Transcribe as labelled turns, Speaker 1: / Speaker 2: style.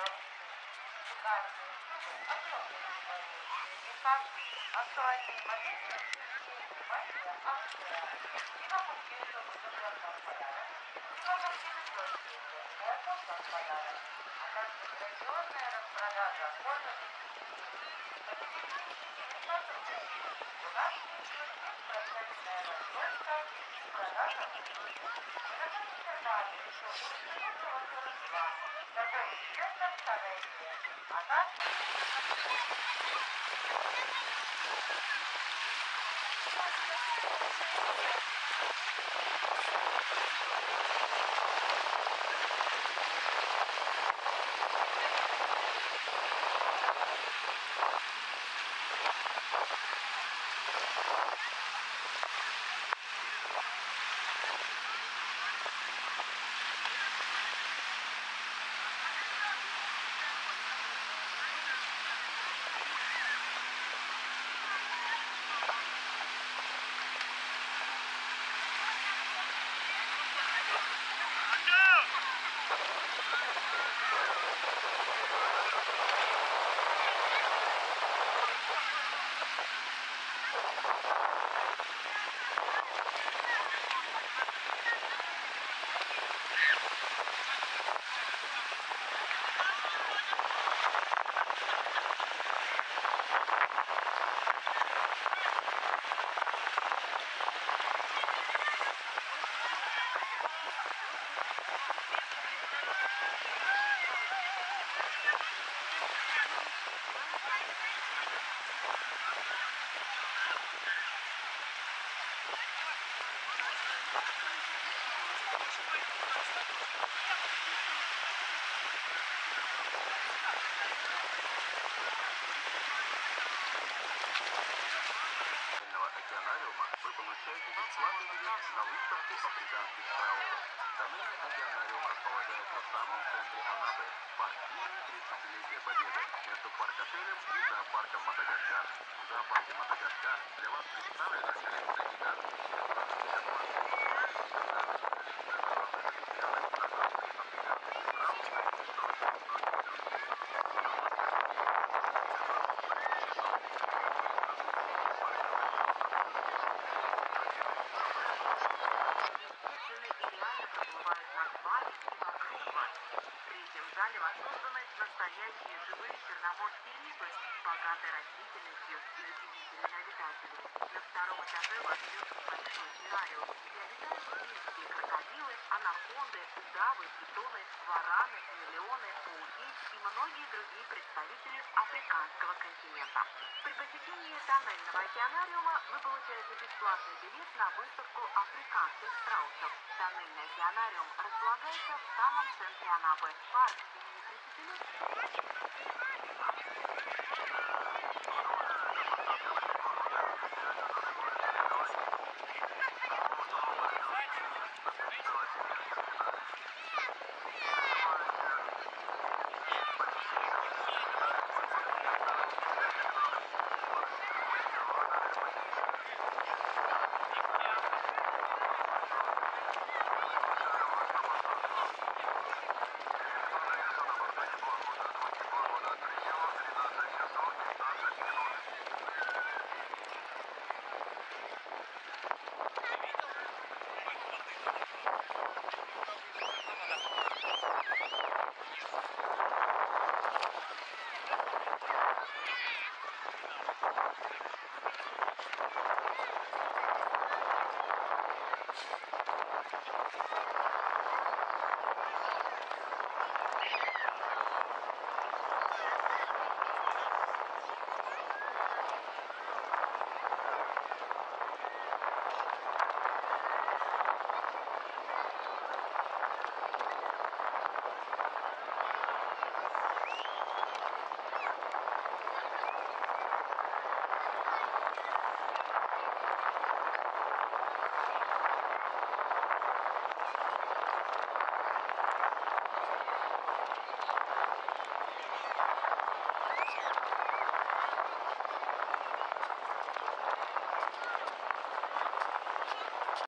Speaker 1: океанариума вы получаете бесплатный билет на выставку африканских караоков. Тоннельный океанариум располагается в самом центре Анапы, в парк имени 30-летия Победы, между парк-отелем и зоопарком Мадагаскар. В зоопарке Мадагаскар для вас представлена коллекция гигантских хищных животных. Национальная коллекция огромных обезьянок, огромные африканские страусы и многие другие.
Speaker 2: Проплывают над вами и вокруг вас. В третьем зале воссозданы настоящие живые черноморские рифы с богатой растительностью и удивительными обитателями. На втором этаже вас ждет большой террариум, где обитают гигантские крокодилы, анаконды, удавы, питоны, вараны, хамелеоны, пауки и многие другие представители африканского континента. При посещении тоннельного океанариума вы получаете бесплатный билет на выставку африканских страусов. Тоннельный океанариум располагается в самом центре Анапы. Парк имени 30-летия.